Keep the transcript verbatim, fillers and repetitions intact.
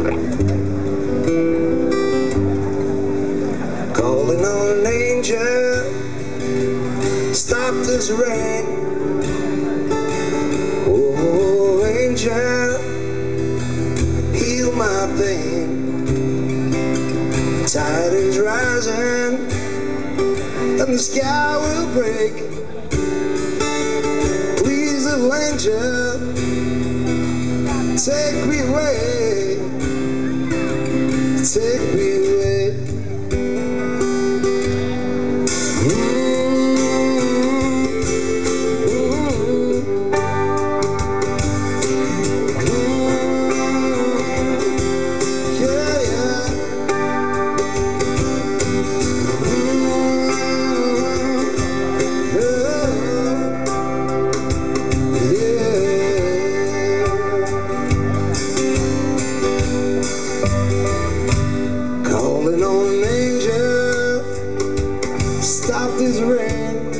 Calling on an angel, stop this rain. Oh, angel, heal my pain. Tide is rising and the sky will break. Please, little angel, take me away, take me away. Calling on an angel, stop this rain.